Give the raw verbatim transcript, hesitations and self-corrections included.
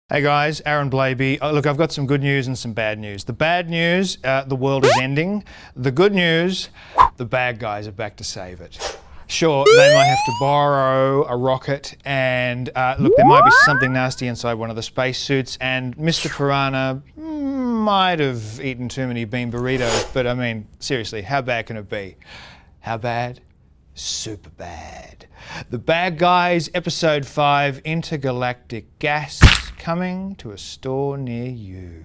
Hey guys, Aaron Blabey. Oh, look, I've got some good news and some bad news. The bad news, uh, the world is ending. The good news, the bad guys are back to save it. Sure, they might have to borrow a rocket and uh, look, there might be something nasty inside one of the spacesuits, and Mister Piranha might have eaten too many bean burritos, but I mean, seriously, how bad can it be? How bad? Super bad. The Bad Guys, Episode five, Intergalactic Gas, coming to a store near you.